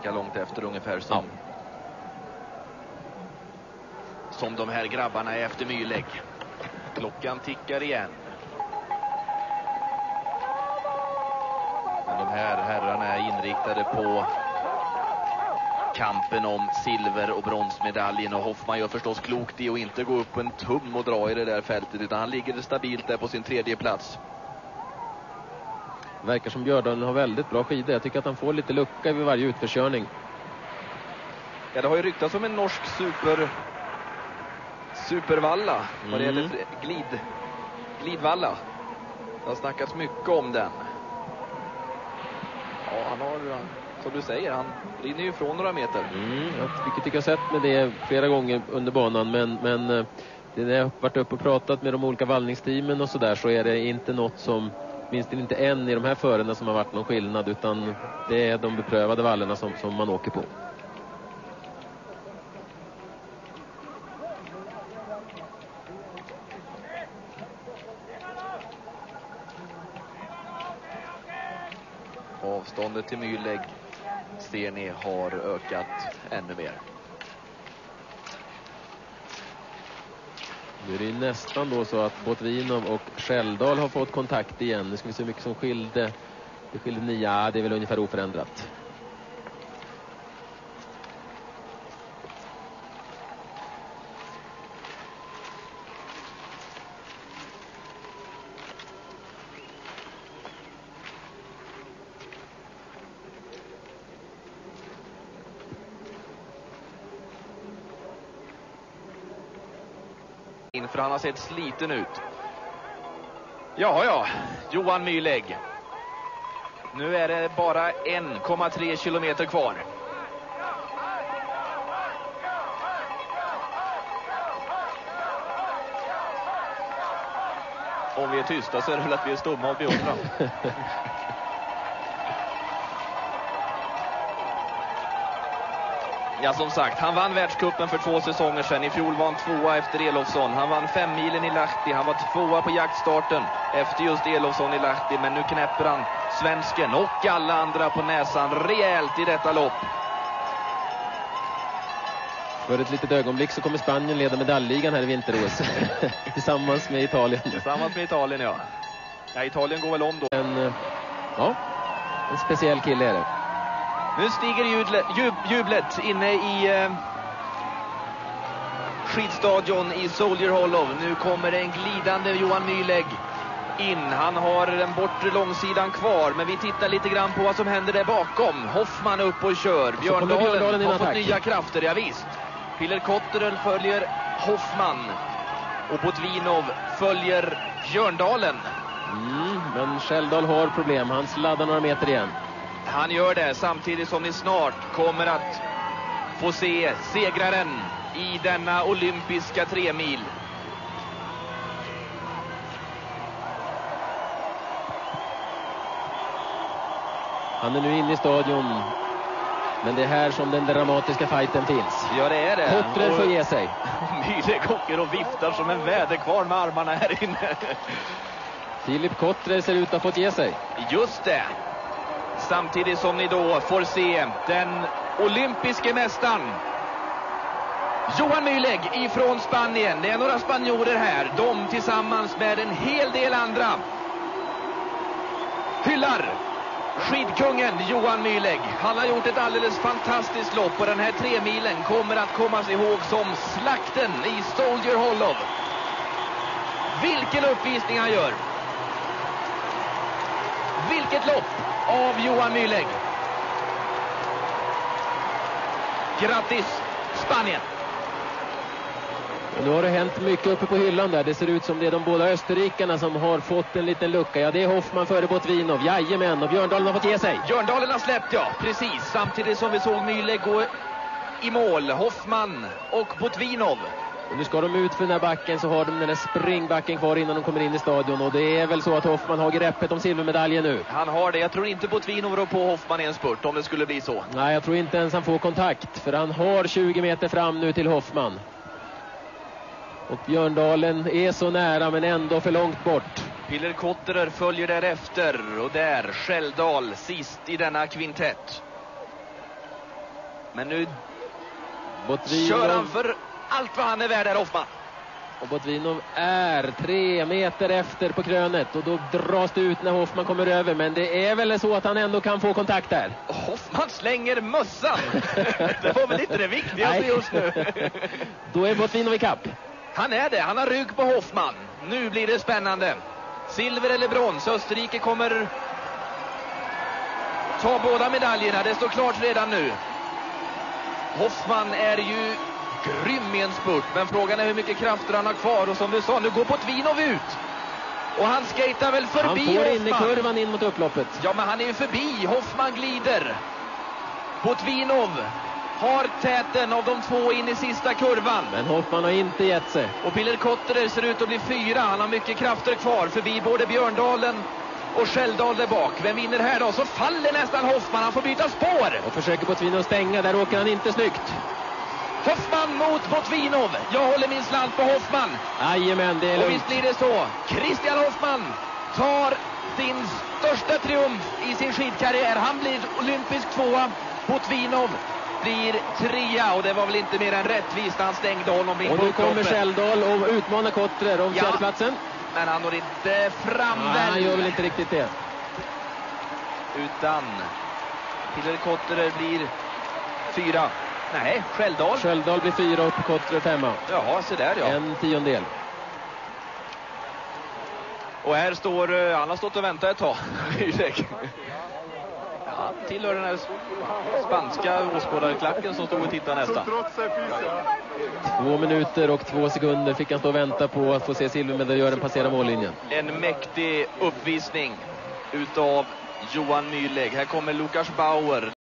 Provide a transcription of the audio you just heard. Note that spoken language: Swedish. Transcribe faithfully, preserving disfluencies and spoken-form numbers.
lika långt efter ungefär som, ja. som de här grabbarna är efter Myhlegg. Klockan tickar igen. Men de här herrarna är inriktade på kampen om silver- och bronsmedaljen, och Hoffman gör förstås klokt i att inte gå upp en tum och dra i det där fältet, utan han ligger stabilt där på sin tredje plats. Verkar som Björndalen har väldigt bra skidor. Jag tycker att han får lite lucka vid varje utförskörning. Ja, det har ju ryktats om en norsk super supervalla mm. vad det gäller glid, glidvalla. Det har snackats mycket om den. Ja, han har, som du säger, han rinner ju ifrån några meter. Mm, vilket jag har sett med det flera gånger under banan, men, men när jag har varit uppe och pratat med de olika vallningsteamen och sådär, så är det inte något som, minst inte en i de här förarna som har varit någon skillnad, utan det är de beprövade vallarna som, som man åker på. Avståndet till Myhlegg ser ni har ökat ännu mer. Nu är det nästan då så att Botvinov och Skeldahl har fått kontakt igen. Nu ska vi se hur mycket som skilde. Det skilde nio, det är väl ungefär oförändrat. För han har sett sliten ut. Ja, ja, Johan Myhlegg. Nu är det bara en komma tre kilometer kvar. Om vi är tysta så är det väl att vi är stumma och beundran. Ja, som sagt, han vann världscupen för två säsonger sedan. I fjol var han tvåa efter Elofsson. Han vann fem milen i Lahti. Han var tvåa på jaktstarten efter just Elofsson i Lahti. Men nu knäpper han svensken och alla andra på näsan rejält i detta lopp. För ett litet ögonblick så kommer Spanien leda medaljligan här i vinter-O S. Tillsammans med Italien. Tillsammans med Italien, ja. Ja, Italien går väl om då. En, ja, en speciell kille är det. Nu stiger jublet, jub, jublet inne i eh, skidstadion i Soldier Hollow. Nu kommer en glidande Johan Myhlegg in. Han har den bortre långsidan kvar, men vi tittar lite grann på vad som händer där bakom. Hoffman upp och kör. Björndalen, Björndalen har fått nya krafter, ja visst. Piller Kotteröl följer Hoffman och Botvinov följer Björndalen. Mm, men Skeldahl har problem. Han sladdar några meter igen. Han gör det samtidigt som ni snart kommer att få se segraren i denna olympiska tremil. Han är nu inne i stadion. Men det är här som den dramatiska fighten finns. Ja, det är det. Kotteröl får ge sig. Myhlegg åker och viftar som en väderkvarn med armarna här inne. Filip Kotteröl ser ut att ha fått ge sig. Just det. Samtidigt som ni då får se den olympiske mästaren Johan Myhlegg ifrån Spanien. Det är några spanjorer här. De tillsammans med en hel del andra hyllar skidkungen Johan Myhlegg. Han har gjort ett alldeles fantastiskt lopp, och den här tremilen kommer att komma sig ihåg som slakten i Soldier Hollow. Vilken uppvisning han gör. Vilket lopp av Johan Myhlegg. Grattis Spanien. Och nu har det hänt mycket uppe på hyllan där. Det ser ut som det är de båda österrikarna som har fått en liten lucka. Ja, det är Hoffman före Botvinov. Jajamän, och Björndalen har fått ge sig. Björndalen har släppt, ja, precis. Samtidigt som vi såg Myhlegg gå i mål. Hoffman och Botvinov. Och nu ska de ut för den här backen, så har de den här springbacken kvar innan de kommer in i stadion. Och det är väl så att Hoffman har greppet om silvermedaljen nu. Han har det. Jag tror inte Botvinov rår på Hoffman i en spurt om det skulle bli så. Nej, jag tror inte ens han får kontakt. För han har tjugo meter fram nu till Hoffman. Och Björndalen är så nära men ändå för långt bort. Piller Kotteröl följer därefter. Och där Skeldahl sist i denna kvintett. Men nu Botvinov... kör han för allt vad han är värd här, Hoffman. Och Botvinov är tre meter efter på krönet. Och då dras det ut när Hoffman kommer över. Men det är väl så att han ändå kan få kontakt där. Hoffman slänger mössan. Det var väl inte det viktigaste just nu. Då är Botvinov i kapp. Han är det. Han har rygg på Hoffman. Nu blir det spännande. Silver eller brons. Österrike kommer ta båda medaljerna. Det står klart redan nu. Hoffman är ju grym i en spurt, men frågan är hur mycket krafter han har kvar. Och som du sa, nu går Botvinov ut. Och han skater väl förbi Han får Hoffman. in i kurvan in mot upploppet. Ja, men han är ju förbi. Hoffman glider. Botvinov har täten av de två in i sista kurvan. Men Hoffman har inte gett sig. Och Piller Kotterer ser ut att bli fyra. Han har mycket krafter kvar förbi både Björndalen och Skälldal där bak. Vem vinner här då? Så faller nästan Hoffman. Han får byta spår. Och försöker Botvinov stänga. Där åker han inte snyggt. Hoffman mot Botvinov. Jag håller min slant på Hoffman. Jajamän, det är Och lugnt. visst blir det så. Christian Hoffman tar sin största triumf i sin skidkarriär. Han blir olympisk tvåa. Botvinov blir trea. Och det var väl inte mer än rättvist. Han stängde honom in. Och nu kommer Skälldal och utmanar Kotterer om Ja. fjärdeplatsen. Men han når inte fram. Nej, han gör väl inte riktigt det. Utan Piller Kotterer blir fyra. Nej, Skälldal. Skälldal blir fyra och Kotterer femma. Jaha, så där ja. En tiondel. Och här står, han har stått och väntat ett tag. Han tillhör den här spanska åskådarklacken som stod och tittade nästan. Två minuter och två sekunder fick han stå och vänta på att få se silvermedaljören passera mållinjen. En mäktig uppvisning utav Johan Mühlegg. Här kommer Lukas Bauer.